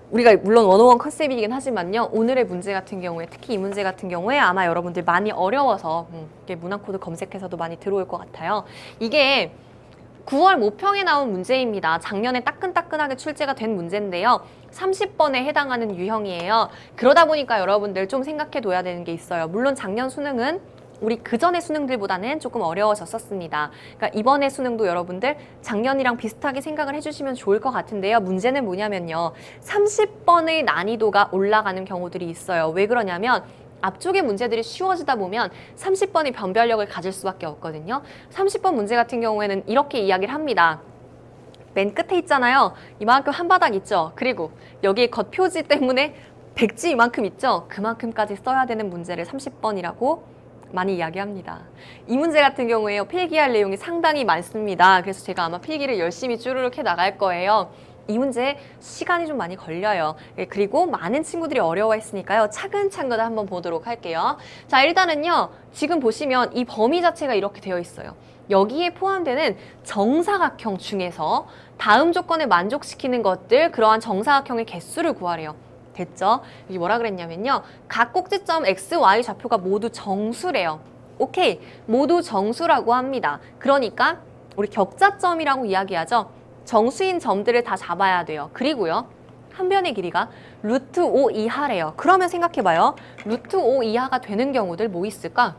우리가 물론 101 컨셉이긴 하지만요. 오늘의 문제 같은 경우에 특히 이 문제 같은 경우에 아마 여러분들 많이 어려워서 이게 문항코드 검색해서도 많이 들어올 것 같아요. 이게 9월 모평에 나온 문제입니다. 작년에 따끈따끈하게 출제가 된 문제인데요. 30번에 해당하는 유형이에요. 그러다 보니까 여러분들 좀 생각해 둬야 되는 게 있어요. 물론 작년 수능은 우리 그전의 수능들보다는 조금 어려워졌었습니다. 그러니까 이번에 수능도 여러분들 작년이랑 비슷하게 생각을 해주시면 좋을 것 같은데요. 문제는 뭐냐면요. 30번의 난이도가 올라가는 경우들이 있어요. 왜 그러냐면 앞쪽의 문제들이 쉬워지다 보면 30번의 변별력을 가질 수밖에 없거든요. 30번 문제 같은 경우에는 이렇게 이야기를 합니다. 맨 끝에 있잖아요. 이만큼 한 바닥 있죠. 그리고 여기에 겉표지 때문에 백지 이만큼 있죠. 그만큼까지 써야 되는 문제를 30번이라고 많이 이야기합니다. 이 문제 같은 경우에요. 필기할 내용이 상당히 많습니다. 그래서 제가 아마 필기를 열심히 쭈르륵 해 나갈 거예요. 이 문제 시간이 좀 많이 걸려요. 그리고 많은 친구들이 어려워했으니까요. 차근차근 한번 보도록 할게요. 자, 일단은요. 지금 보시면 이 범위 자체가 이렇게 되어 있어요. 여기에 포함되는 정사각형 중에서 다음 조건에 만족시키는 것들, 그러한 정사각형의 개수를 구하래요. 됐죠? 여기 뭐라 그랬냐면요. 각 꼭지점 x, y 좌표가 모두 정수래요. 오케이. 모두 정수라고 합니다. 그러니까 우리 격자점이라고 이야기하죠. 정수인 점들을 다 잡아야 돼요. 그리고요. 한 변의 길이가 루트 5 이하래요. 그러면 생각해봐요. 루트 5 이하가 되는 경우들 뭐 있을까?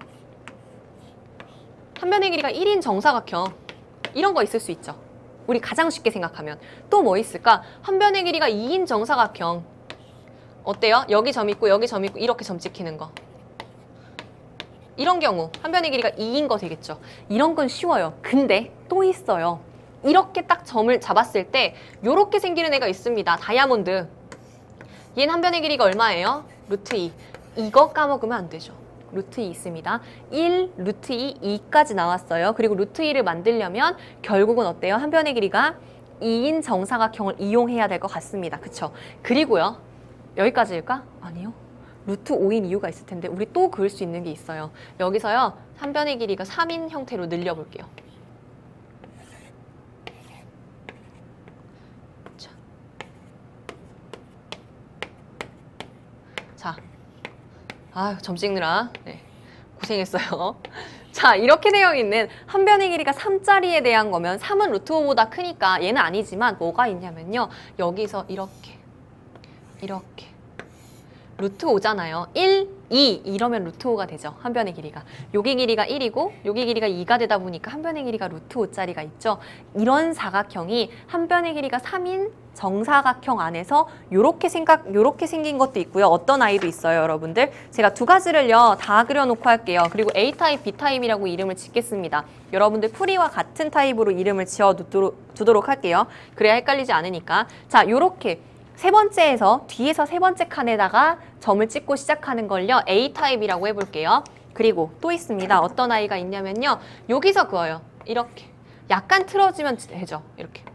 한 변의 길이가 1인 정사각형. 이런 거 있을 수 있죠. 우리 가장 쉽게 생각하면. 또 뭐 있을까? 한 변의 길이가 2인 정사각형. 어때요? 여기 점 있고 여기 점 있고 이렇게 점 찍히는 거. 이런 경우 한 변의 길이가 2인 거 되겠죠. 이런 건 쉬워요. 근데 또 있어요. 이렇게 딱 점을 잡았을 때 요렇게 생기는 애가 있습니다. 다이아몬드. 얘는 한 변의 길이가 얼마예요? 루트 2. 이거 까먹으면 안 되죠. 루트 2 있습니다. 1, 루트 2, 2까지 나왔어요. 그리고 루트 2를 만들려면 결국은 어때요? 한 변의 길이가 2인 정사각형을 이용해야 될 것 같습니다. 그쵸? 그리고요. 여기까지일까? 아니요. 루트 5인 이유가 있을 텐데 우리 또 그을 수 있는 게 있어요. 여기서요. 한 변의 길이가 3인 형태로 늘려볼게요. 자, 아유, 점 찍느라 네, 고생했어요. 자, 이렇게 되어 있는 한 변의 길이가 3짜리에 대한 거면 3은 루트 5보다 크니까 얘는 아니지만 뭐가 있냐면요. 여기서 이렇게 루트 5잖아요. 1, 2 이러면 루트 5가 되죠. 한 변의 길이가. 여기 길이가 1이고 여기 길이가 2가 되다 보니까 한 변의 길이가 루트 5짜리가 있죠. 이런 사각형이 한 변의 길이가 3인 정사각형 안에서 요렇게 생긴 것도 있고요. 어떤 아이도 있어요, 여러분들. 제가 두 가지를요, 다 그려놓고 할게요. 그리고 A타입, B타입이라고 이름을 짓겠습니다. 여러분들 풀이와 같은 타입으로 이름을 지어두도록 할게요. 그래야 헷갈리지 않으니까. 자, 요렇게 세 번째에서 뒤에서 세 번째 칸에다가 점을 찍고 시작하는 걸요. A타입이라고 해볼게요. 그리고 또 있습니다. 어떤 아이가 있냐면요. 여기서 그어요. 이렇게. 약간 틀어지면 되죠. 이렇게.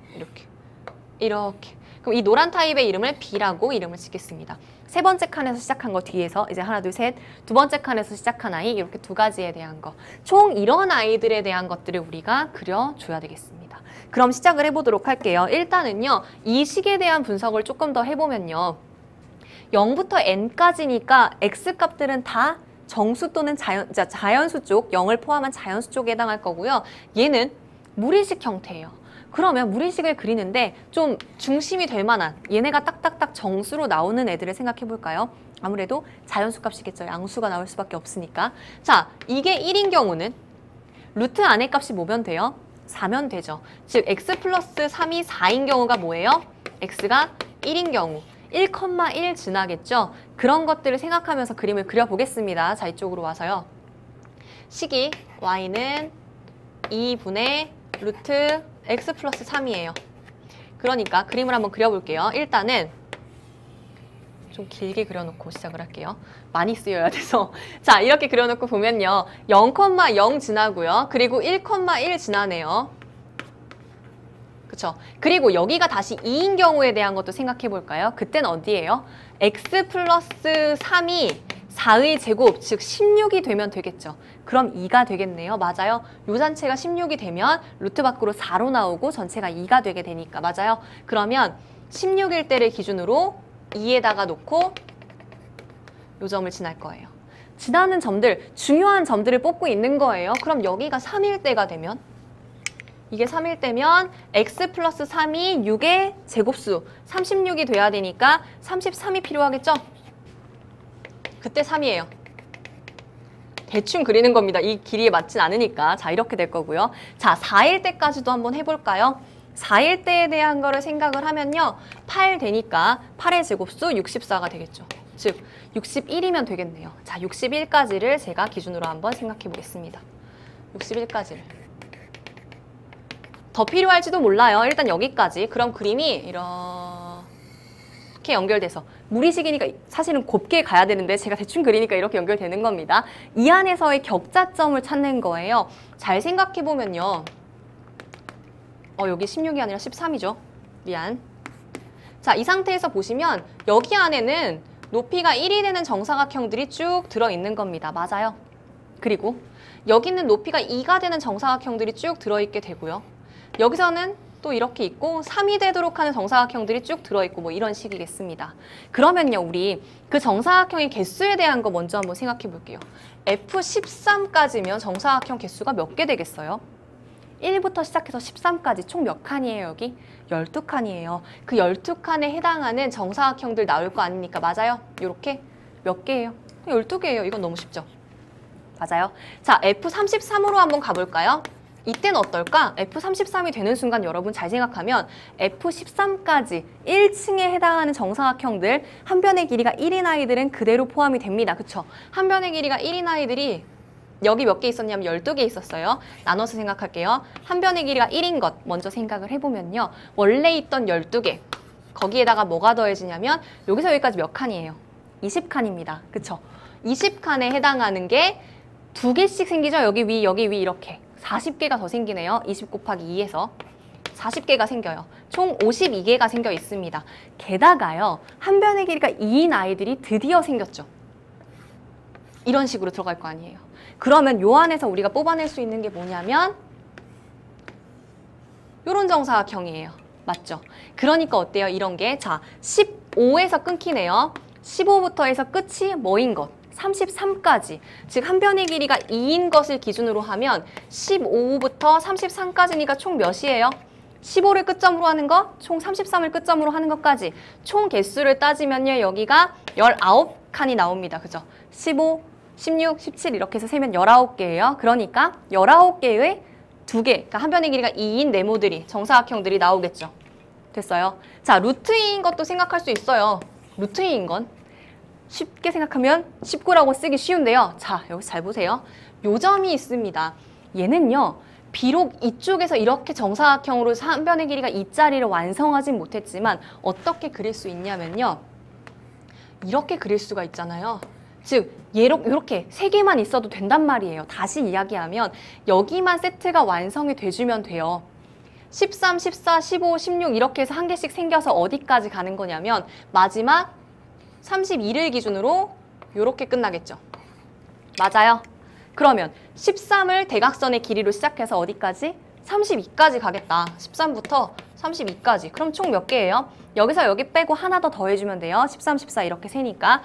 그럼 이 노란 타입의 이름을 B라고 이름을 짓겠습니다. 세 번째 칸에서 시작한 거 뒤에서 이제 하나, 둘, 셋. 두 번째 칸에서 시작한 아이 이렇게 두 가지에 대한 거. 총 이런 아이들에 대한 것들을 우리가 그려줘야 되겠습니다. 그럼 시작을 해보도록 할게요. 일단은요. 이 식에 대한 분석을 조금 더 해보면요. 0부터 n까지니까 x값들은 다 정수 또는 자연수 쪽, 0을 포함한 자연수 쪽에 해당할 거고요. 얘는 무리식 형태예요. 그러면 무리식을 그리는데 좀 중심이 될 만한 얘네가 딱딱딱 정수로 나오는 애들을 생각해 볼까요? 아무래도 자연수 값이겠죠. 양수가 나올 수밖에 없으니까. 자, 이게 1인 경우는 루트 안의 값이 뭐면 돼요? 4면 되죠. 즉 x 플러스 3이 4인 경우가 뭐예요? x가 1인 경우 1,1 지나겠죠? 그런 것들을 생각하면서 그림을 그려보겠습니다. 자, 이쪽으로 와서요. 식이 y는 2분의 루트 x 플러스 3이에요. 그러니까 그림을 한번 그려볼게요. 일단은 좀 길게 그려놓고 시작을 할게요. 많이 쓰여야 돼서. 자, 이렇게 그려놓고 보면요. 0,0 지나고요. 그리고 1,1 지나네요. 그쵸? 그리고 여기가 다시 2인 경우에 대한 것도 생각해 볼까요? 그땐 어디예요? x 플러스 3이 4의 제곱, 즉 16이 되면 되겠죠. 그럼 2가 되겠네요. 맞아요. 요 전체가 16이 되면 루트 밖으로 4로 나오고 전체가 2가 되게 되니까. 맞아요. 그러면 16일 때를 기준으로 2에다가 놓고 요 점을 지날 거예요. 지나는 점들, 중요한 점들을 뽑고 있는 거예요. 그럼 여기가 3일 때가 되면 이게 3일 때면 x 플러스 3이 6의 제곱수 36이 돼야 되니까 33이 필요하겠죠? 그때 3이에요. 대충 그리는 겁니다. 이 길이에 맞진 않으니까. 자, 이렇게 될 거고요. 자, 4일 때까지도 한번 해볼까요? 4일 때에 대한 거를 생각을 하면요. 8 되니까 8의 제곱수 64가 되겠죠. 즉, 61이면 되겠네요. 자, 61까지를 제가 기준으로 한번 생각해 보겠습니다. 61까지를. 더 필요할지도 몰라요. 일단 여기까지. 그럼 그림이 이렇게 연결돼서 무리식이니까 사실은 곱게 가야 되는데 제가 대충 그리니까 이렇게 연결되는 겁니다. 이 안에서의 격자점을 찾는 거예요. 잘 생각해보면요. 여기 16이 아니라 13이죠. 미안. 자, 이 상태에서 보시면 여기 안에는 높이가 1이 되는 정사각형들이 쭉 들어있는 겁니다. 맞아요. 그리고 여기는 높이가 2가 되는 정사각형들이 쭉 들어있게 되고요. 여기서는 또 이렇게 있고 3이 되도록 하는 정사각형들이 쭉 들어있고 뭐 이런 식이겠습니다. 그러면요, 우리 그 정사각형의 개수에 대한 거 먼저 한번 생각해 볼게요. F13까지면 정사각형 개수가 몇 개 되겠어요? 1부터 시작해서 13까지 총 몇 칸이에요, 여기? 12칸이에요. 그 12칸에 해당하는 정사각형들 나올 거 아닙니까? 맞아요? 요렇게 몇 개예요? 12개예요. 이건 너무 쉽죠? 맞아요. 자, F33으로 한번 가볼까요? 이때는 어떨까? F33이 되는 순간 여러분 잘 생각하면 F13까지 1층에 해당하는 정사각형들 한 변의 길이가 1인 아이들은 그대로 포함이 됩니다. 그쵸? 한 변의 길이가 1인 아이들이 여기 몇 개 있었냐면 12개 있었어요. 나눠서 생각할게요. 한 변의 길이가 1인 것 먼저 생각을 해보면요. 원래 있던 12개 거기에다가 뭐가 더해지냐면 여기서 여기까지 몇 칸이에요? 20칸입니다. 그쵸? 20칸에 해당하는 게 2개씩 생기죠? 여기 위 이렇게 40개가 더 생기네요. 20 곱하기 2에서 40개가 생겨요. 총 52개가 생겨 있습니다. 게다가요. 한 변의 길이가 2인 아이들이 드디어 생겼죠. 이런 식으로 들어갈 거 아니에요. 그러면 요 안에서 우리가 뽑아낼 수 있는 게 뭐냐면 요런 정사각형이에요. 맞죠? 그러니까 어때요? 이런 게 자 15에서 끊기네요. 15부터 해서 끝이 뭐인 것? 33까지. 즉 한 변의 길이가 2인 것을 기준으로 하면 15부터 33까지니까 총 몇이에요? 15를 끝점으로 하는 것, 총 33을 끝점으로 하는 것까지 총 개수를 따지면요. 여기가 19칸이 나옵니다. 그죠? 15, 16, 17 이렇게 해서 세면 19개예요. 그러니까 19개의 2개, 그러니까 한 변의 길이가 2인 네모들이, 정사각형들이 나오겠죠. 됐어요? 자, 루트 2인 것도 생각할 수 있어요. 루트 2인 건 쉽게 생각하면 19라고 쓰기 쉬운데요. 자, 여기서 잘 보세요. 요 점이 있습니다. 얘는요. 비록 이쪽에서 이렇게 정사각형으로 한 변의 길이가 2짜리를 완성하진 못했지만 어떻게 그릴 수 있냐면요. 이렇게 그릴 수가 있잖아요. 즉 이렇게 3개만 있어도 된단 말이에요. 다시 이야기하면 여기만 세트가 완성이 돼주면 돼요. 13, 14, 15, 16 이렇게 해서 한 개씩 생겨서 어디까지 가는 거냐면 마지막 32를 기준으로 이렇게 끝나겠죠. 맞아요. 그러면 13을 대각선의 길이로 시작해서 어디까지? 32까지 가겠다. 13부터 32까지. 그럼 총 몇 개예요? 여기서 여기 빼고 하나 더 더해주면 돼요. 13, 14 이렇게 세니까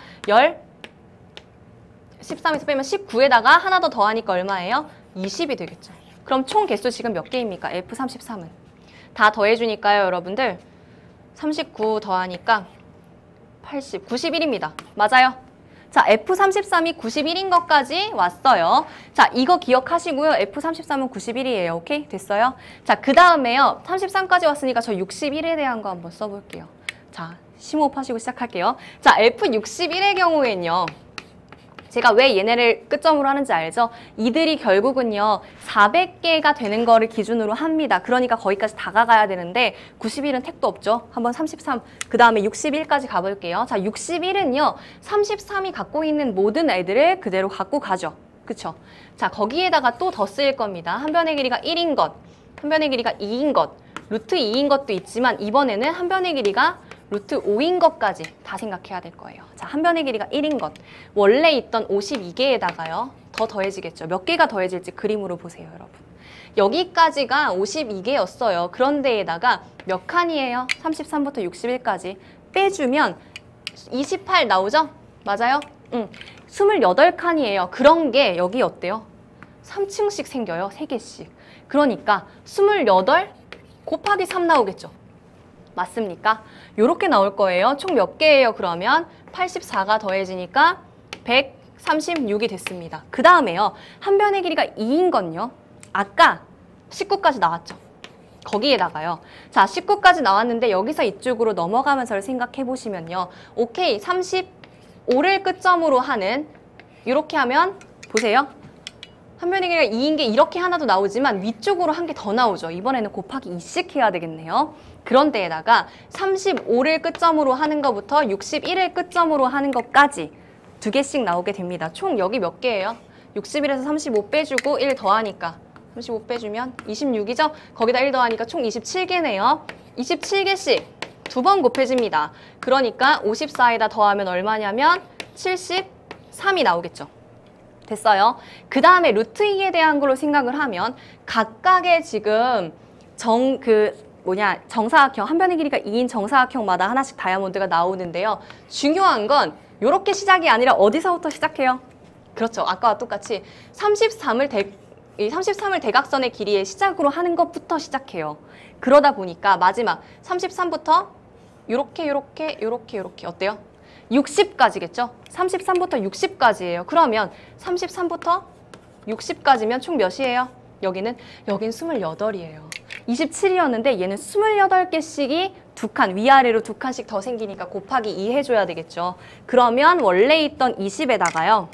13에서 빼면 19에다가 하나 더 더하니까 얼마예요? 20이 되겠죠. 그럼 총 개수 지금 몇 개입니까? F33은. 다 더해주니까요, 여러분들. 39 더하니까 80, 91입니다. 맞아요. 자, F33이 91인 것까지 왔어요. 자, 이거 기억하시고요. F33은 91이에요. 오케이? 됐어요? 자, 그 다음에요. 33까지 왔으니까 저 61에 대한 거 한번 써볼게요. 자, 심호흡하시고 시작할게요. 자, F61의 경우에는요. 제가 왜 얘네를 끝점으로 하는지 알죠? 이들이 결국은요. 400개가 되는 거를 기준으로 합니다. 그러니까 거기까지 다가가야 되는데 91은 택도 없죠. 한번 33, 그 다음에 61까지 가볼게요. 자, 61은요. 33이 갖고 있는 모든 애들을 그대로 갖고 가죠. 그쵸? 자, 거기에다가 또 더 쓰일 겁니다. 한 변의 길이가 1인 것, 한 변의 길이가 2인 것, 루트 2인 것도 있지만 이번에는 한 변의 길이가 루트 5인 것까지 다 생각해야 될 거예요. 자, 한 변의 길이가 1인 것. 원래 있던 52개에다가요. 더 더해지겠죠. 몇 개가 더해질지 그림으로 보세요, 여러분. 여기까지가 52개였어요. 그런데에다가 몇 칸이에요? 33부터 61까지 빼주면 28 나오죠? 맞아요? 28칸이에요. 그런 게 여기 어때요? 3층씩 생겨요. 3개씩. 그러니까 28 곱하기 3 나오겠죠? 맞습니까? 요렇게 나올 거예요. 총 몇 개예요? 그러면 84가 더해지니까 136이 됐습니다. 그 다음에요. 한 변의 길이가 2인 건요. 아까 19까지 나왔죠? 거기에다가요. 자, 19까지 나왔는데 여기서 이쪽으로 넘어가면서 생각해 보시면요. 오케이, 35를 끝점으로 하는 이렇게 하면 보세요. 한 변의 길이가 2인 게 이렇게 하나도 나오지만 위쪽으로 한 개 더 나오죠. 이번에는 곱하기 2씩 해야 되겠네요. 그런데에다가 35를 끝점으로 하는 것부터 61을 끝점으로 하는 것까지 2개씩 나오게 됩니다. 총 여기 몇 개예요? 61에서 35 빼주고 1 더하니까 35 빼주면 26이죠? 거기다 1 더하니까 총 27개네요. 27개씩 2번 곱해집니다. 그러니까 54에다 더하면 얼마냐면 73이 나오겠죠. 됐어요. 그 다음에 루트 2에 대한 걸로 생각을 하면 각각의 지금 정사각형, 한 변의 길이가 2인 정사각형마다 하나씩 다이아몬드가 나오는데요. 중요한 건 이렇게 시작이 아니라 어디서부터 시작해요? 그렇죠. 아까와 똑같이 33을 대각선의 길이의 시작으로 하는 것부터 시작해요. 그러다 보니까 마지막 33부터 요렇게 어때요? 60까지겠죠? 33부터 60까지예요. 그러면 33부터 60까지면 총 몇이에요? 여긴 28이에요. 27이었는데 얘는 28개씩이 2칸, 위아래로 2칸씩 더 생기니까 곱하기 2 해줘야 되겠죠. 그러면 원래 있던 20에다가요.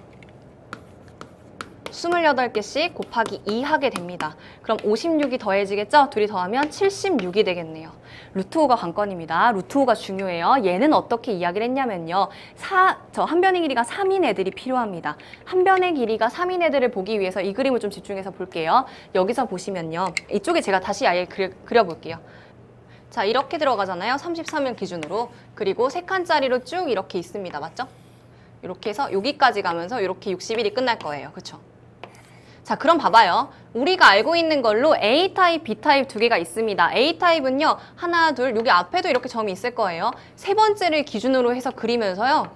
28개씩 곱하기 2 하게 됩니다. 그럼 56이 더해지겠죠? 둘이 더하면 76이 되겠네요. 루트 5가 관건입니다. 루트 5가 중요해요. 얘는 어떻게 이야기를 했냐면요. 한 변의 길이가 3인 애들이 필요합니다. 한 변의 길이가 3인 애들을 보기 위해서 이 그림을 좀 집중해서 볼게요. 여기서 보시면요. 이쪽에 제가 다시 아예 그려볼게요. 자, 이렇게 들어가잖아요. 33을 기준으로. 그리고 3칸짜리로 쭉 이렇게 있습니다. 맞죠? 이렇게 해서 여기까지 가면서 이렇게 61이 끝날 거예요. 그쵸? 자, 그럼 봐봐요. 우리가 알고 있는 걸로 A타입, B타입 2개가 있습니다. A타입은요. 하나, 둘, 여기 앞에도 이렇게 점이 있을 거예요. 세 번째를 기준으로 해서 그리면서요.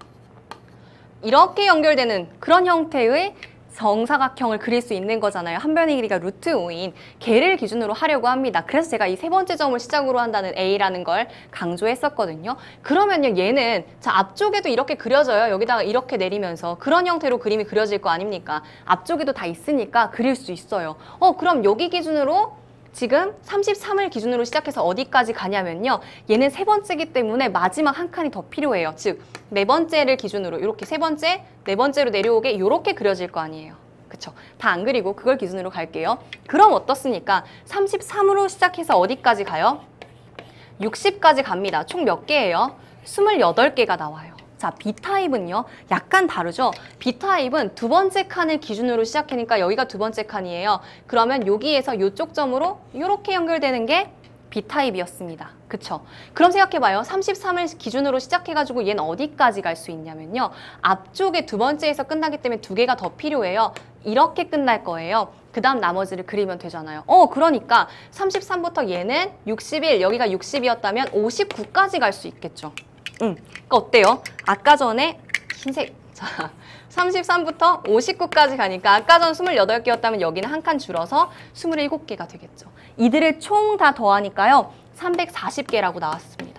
이렇게 연결되는 그런 형태의 정사각형을 그릴 수 있는 거잖아요. 한 변의 길이가 루트 5인 걔를 기준으로 하려고 합니다. 그래서 제가 이 세 번째 점을 시작으로 한다는 A라는 걸 강조했었거든요. 그러면요, 얘는 자 앞쪽에도 이렇게 그려져요. 여기다가 이렇게 내리면서 그런 형태로 그림이 그려질 거 아닙니까? 앞쪽에도 다 있으니까 그릴 수 있어요. 그럼 여기 기준으로 지금 33을 기준으로 시작해서 어디까지 가냐면요. 얘는 세 번째이기 때문에 마지막 한 칸이 더 필요해요. 즉, 네 번째를 기준으로 이렇게 세 번째, 네 번째로 내려오게 이렇게 그려질 거 아니에요. 그쵸? 다 안 그리고 그걸 기준으로 갈게요. 그럼 어떻습니까? 33으로 시작해서 어디까지 가요? 60까지 갑니다. 총 몇 개예요? 28개가 나와요. 자, B타입은요. 약간 다르죠? B타입은 두 번째 칸을 기준으로 시작하니까 여기가 두 번째 칸이에요. 그러면 여기에서 이쪽 점으로 이렇게 연결되는 게 B타입이었습니다. 그쵸? 그럼 생각해봐요. 33을 기준으로 시작해가지고 얘는 어디까지 갈 수 있냐면요. 앞쪽에 두 번째에서 끝나기 때문에 2개가 더 필요해요. 이렇게 끝날 거예요. 그 다음 나머지를 그리면 되잖아요. 그러니까 33부터 얘는 61, 여기가 60이었다면 59까지 갈 수 있겠죠. 그러니까 어때요? 아까 전에 흰색, 자, 33부터 59까지 가니까 아까 전 28개였다면 여기는 한 칸 줄어서 27개가 되겠죠. 이들을 총 다 더하니까요. 340개라고 나왔습니다.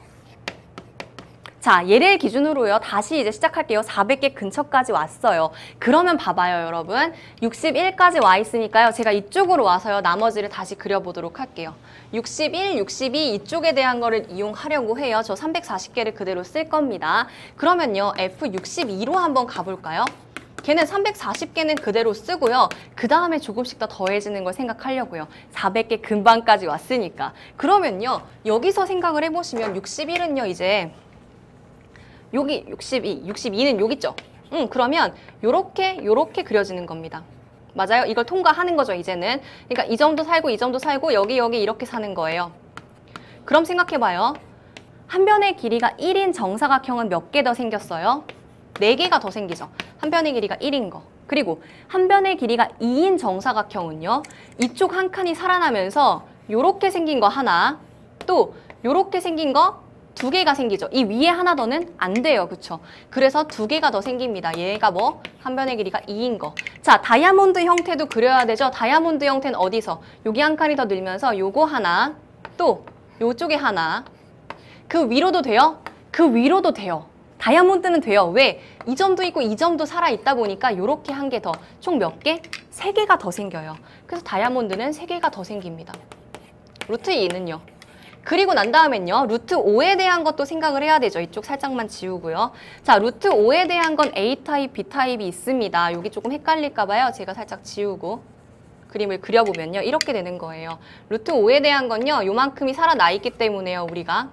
자, 얘를 기준으로요. 다시 이제 시작할게요. 400개 근처까지 왔어요. 그러면 봐봐요, 여러분. 61까지 와 있으니까요. 제가 이쪽으로 와서요. 나머지를 다시 그려보도록 할게요. 61, 62 이쪽에 대한 거를 이용하려고 해요. 저 340개를 그대로 쓸 겁니다. 그러면요. F62로 한번 가볼까요? 걔는 340개는 그대로 쓰고요. 그 다음에 조금씩 더 더해지는 걸 생각하려고요. 400개 금방까지 왔으니까. 그러면요. 여기서 생각을 해보시면 61은요. 이제 여기 62, 62는 여기 있죠? 그러면 요렇게 그려지는 겁니다. 맞아요? 이걸 통과하는 거죠, 이제는. 그러니까 이 점도 살고 이 점도 살고 여기 이렇게 사는 거예요. 그럼 생각해봐요. 한 변의 길이가 1인 정사각형은 몇 개 더 생겼어요? 4개가 더 생기죠. 한 변의 길이가 1인 거. 그리고 한 변의 길이가 2인 정사각형은요. 이쪽 한 칸이 살아나면서 요렇게 생긴 거 하나, 또 요렇게 생긴 거 2개가 생기죠. 이 위에 하나 더는 안 돼요. 그쵸? 그래서 2개가 더 생깁니다. 얘가 뭐? 한 변의 길이가 2인 거. 자, 다이아몬드 형태도 그려야 되죠. 다이아몬드 형태는 어디서? 여기 한 칸이 더 늘면서 요거 하나, 또 요쪽에 하나. 그 위로도 돼요? 그 위로도 돼요. 다이아몬드는 돼요. 왜? 이 점도 있고 이 점도 살아있다 보니까 요렇게 한 개 더. 총 몇 개? 3개가 더 생겨요. 그래서 다이아몬드는 3개가 더 생깁니다. 루트 2는요. 그리고 난 다음엔요. 루트 5에 대한 것도 생각을 해야 되죠. 이쪽 살짝만 지우고요. 자, 루트 5에 대한 건 A타입, B타입이 있습니다. 여기 조금 헷갈릴까 봐요. 제가 살짝 지우고 그림을 그려보면요. 이렇게 되는 거예요. 루트 5에 대한 건요. 요만큼이 살아나 있기 때문에요. 우리가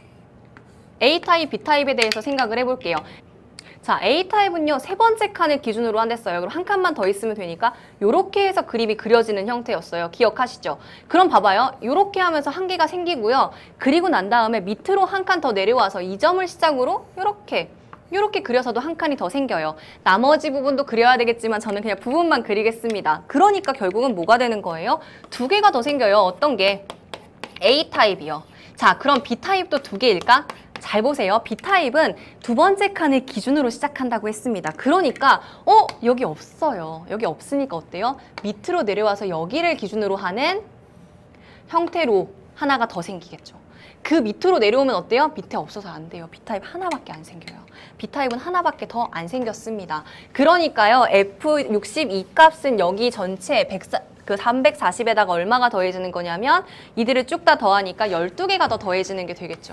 A타입, B타입에 대해서 생각을 해볼게요. 자, A타입은요. 3번째 칸을 기준으로 한댔어요. 그럼 한 칸만 더 있으면 되니까 요렇게 해서 그림이 그려지는 형태였어요. 기억하시죠? 그럼 봐봐요. 요렇게 하면서 한 개가 생기고요. 그리고 난 다음에 밑으로 한 칸 더 내려와서 이 점을 시작으로 요렇게 그려서도 한 칸이 더 생겨요. 나머지 부분도 그려야 되겠지만 저는 그냥 부분만 그리겠습니다. 그러니까 결국은 뭐가 되는 거예요? 2개가 더 생겨요. 어떤 게? A타입이요. 자, 그럼 B타입도 2개일까? 잘 보세요. B타입은 2번째 칸을 기준으로 시작한다고 했습니다. 그러니까 여기 없어요. 여기 없으니까 어때요? 밑으로 내려와서 여기를 기준으로 하는 형태로 하나가 더 생기겠죠. 그 밑으로 내려오면 어때요? 밑에 없어서 안 돼요. B타입 하나밖에 안 생겨요. B타입은 하나밖에 더 안 생겼습니다. 그러니까요. F62 값은 여기 전체 340에다가 얼마가 더해지는 거냐면 이들을 쭉 다 더하니까 12개가 더 더해지는 게 되겠죠.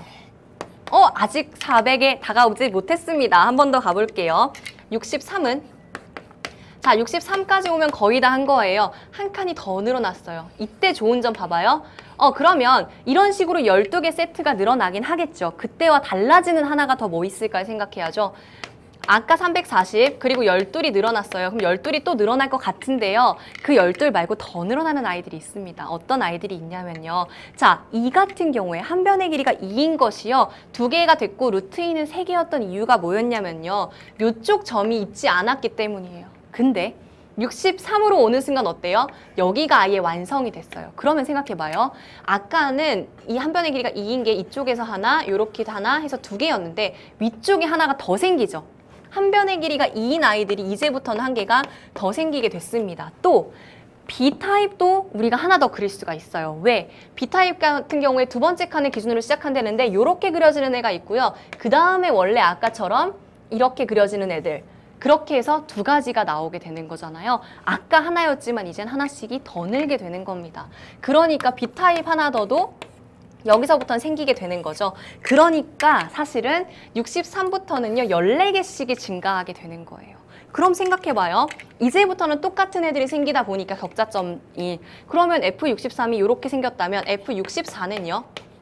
아직 400에 다가오지 못했습니다. 한 번 더 가볼게요. 63은? 자, 63까지 오면 거의 다 한 거예요. 한 칸이 더 늘어났어요. 이때 좋은 점 봐봐요. 그러면 이런 식으로 12개 세트가 늘어나긴 하겠죠. 그때와 달라지는 하나가 더 뭐 있을까 생각해야죠. 아까 340 그리고 12이 늘어났어요. 그럼 12이 또 늘어날 것 같은데요. 그 12 말고 더 늘어나는 아이들이 있습니다. 어떤 아이들이 있냐면요. 자, 2 같은 경우에 한 변의 길이가 2인 것이요. 2개가 됐고 루트 2는 3개였던 이유가 뭐였냐면요. 요쪽 점이 있지 않았기 때문이에요. 근데 63으로 오는 순간 어때요? 여기가 아예 완성이 됐어요. 그러면 생각해봐요. 아까는 이 한 변의 길이가 2인 게 이쪽에서 하나, 요렇게 하나 해서 2개였는데 위쪽에 하나가 더 생기죠. 한 변의 길이가 2인 아이들이 이제부터는 한 개가 더 생기게 됐습니다. 또 B타입도 우리가 하나 더 그릴 수가 있어요. 왜? B타입 같은 경우에 2번째 칸을 기준으로 시작한다는데 이렇게 그려지는 애가 있고요. 그 다음에 원래 아까처럼 이렇게 그려지는 애들. 그렇게 해서 2가지가 나오게 되는 거잖아요. 아까 하나였지만 이젠 하나씩이 더 늘게 되는 겁니다. 그러니까 B타입 하나 더도 여기서부터는 생기게 되는 거죠. 그러니까 사실은 63부터는요. 14개씩이 증가하게 되는 거예요. 그럼 생각해봐요. 이제부터는 똑같은 애들이 생기다 보니까 격자점이 그러면 F63이 이렇게 생겼다면 F64는요.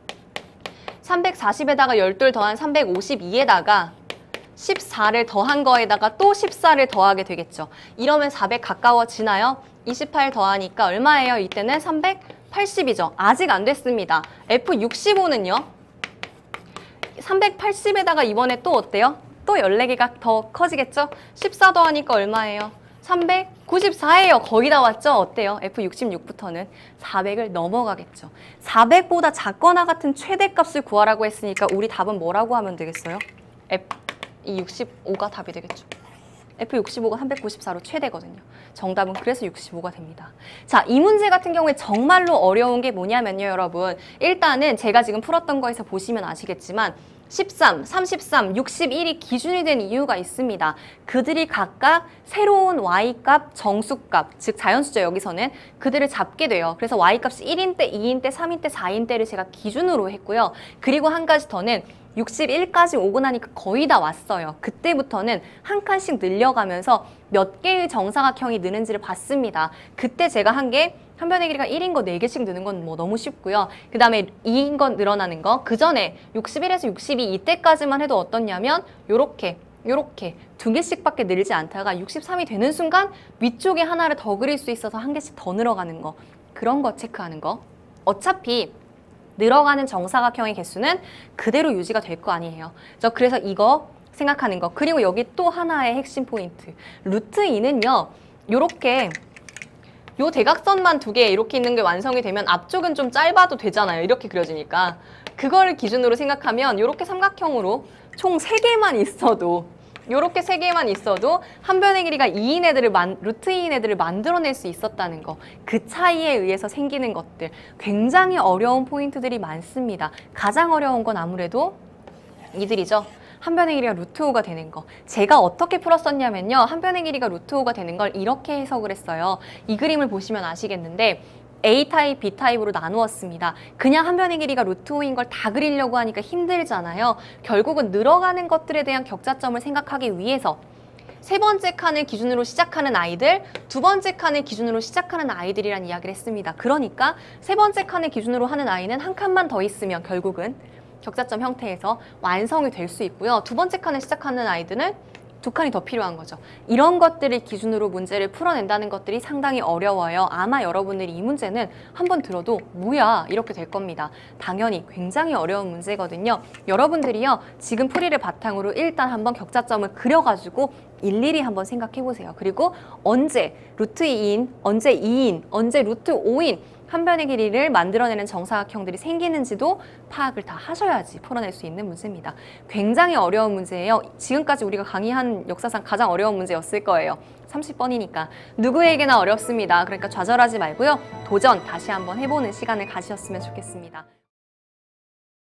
340에다가 12 더한 352에다가 14를 더한 거에다가 또 14를 더하게 되겠죠. 이러면 400 가까워지나요? 28 더하니까 얼마예요? 이때는 380이죠. 아직 안 됐습니다. F65는요. 380에다가 이번에 또 어때요? 또 14개가 더 커지겠죠? 14 더하니까 얼마예요? 394예요. 거의 다 왔죠? 어때요? F66부터는 400을 넘어가겠죠. 400보다 작거나 같은 최대값을 구하라고 했으니까 우리 답은 뭐라고 하면 되겠어요? 이 65가 답이 되겠죠. F65가 394로 최대거든요. 정답은 그래서 65가 됩니다. 자, 이 문제 같은 경우에 정말로 어려운 게 뭐냐면요, 여러분. 일단은 제가 지금 풀었던 거에서 보시면 아시겠지만 13, 33, 61이 기준이 된 이유가 있습니다. 그들이 각각 새로운 Y값, 정수값, 즉 자연수죠 여기서는 그들을 잡게 돼요. 그래서 Y값이 1인 때, 2인 때, 3인 때, 4인 때를 제가 기준으로 했고요. 그리고 한 가지 더는 61까지 오고 나니까 거의 다 왔어요. 그때부터는 한 칸씩 늘려가면서 몇 개의 정사각형이 느는지를 봤습니다. 그때 제가 한 게 한 변의 길이가 1인 거 4개씩 느는 건 뭐 너무 쉽고요. 그 다음에 2인 거 늘어나는 거. 그 전에 61에서 62 이때까지만 해도 어떻냐면 요렇게 2개씩밖에 늘지 않다가 63이 되는 순간 위쪽에 하나를 더 그릴 수 있어서 한 개씩 더 늘어가는 거. 그런 거 체크하는 거. 어차피 늘어가는 정사각형의 개수는 그대로 유지가 될 거 아니에요. 그래서 이거 생각하는 거. 그리고 여기 또 하나의 핵심 포인트. 루트 2는요. 요렇게 요 대각선만 두 개 이렇게 있는 게 완성이 되면 앞쪽은 좀 짧아도 되잖아요. 이렇게 그려지니까. 그걸 기준으로 생각하면 요렇게 삼각형으로 총 3개만 있어도 요렇게 3개만 있어도 한 변의 길이가 2인 애들을 루트 2인 애들을 만들어낼 수 있었다는 거. 그 차이에 의해서 생기는 것들. 굉장히 어려운 포인트들이 많습니다. 가장 어려운 건 아무래도 이들이죠. 한 변의 길이가 루트 5가 되는 거. 제가 어떻게 풀었었냐면요. 한 변의 길이가 루트 5가 되는 걸 이렇게 해석을 했어요. 이 그림을 보시면 아시겠는데 A타입, B타입으로 나누었습니다. 그냥 한 변의 길이가 루트 5인 걸 다 그리려고 하니까 힘들잖아요. 결국은 늘어가는 것들에 대한 격자점을 생각하기 위해서 세 번째 칸을 기준으로 시작하는 아이들, 두 번째 칸을 기준으로 시작하는 아이들이란 이야기를 했습니다. 그러니까 세 번째 칸을 기준으로 하는 아이는 한 칸만 더 있으면 결국은 격자점 형태에서 완성이 될 수 있고요. 두 번째 칸을 시작하는 아이들은 2칸이 더 필요한 거죠. 이런 것들을 기준으로 문제를 풀어낸다는 것들이 상당히 어려워요. 아마 여러분들이 이 문제는 한번 들어도 뭐야 이렇게 될 겁니다. 당연히 굉장히 어려운 문제거든요. 여러분들이요. 지금 풀이를 바탕으로 일단 한번 격자점을 그려가지고 일일이 한번 생각해 보세요. 그리고 언제 루트 2인, 언제 2인, 언제 루트 5인 한 변의 길이를 만들어내는 정사각형들이 생기는지도 파악을 다 하셔야지 풀어낼 수 있는 문제입니다. 굉장히 어려운 문제예요. 지금까지 우리가 강의한 역사상 가장 어려운 문제였을 거예요. 30번이니까. 누구에게나 어렵습니다. 그러니까 좌절하지 말고요. 도전 다시 한번 해보는 시간을 가지셨으면 좋겠습니다.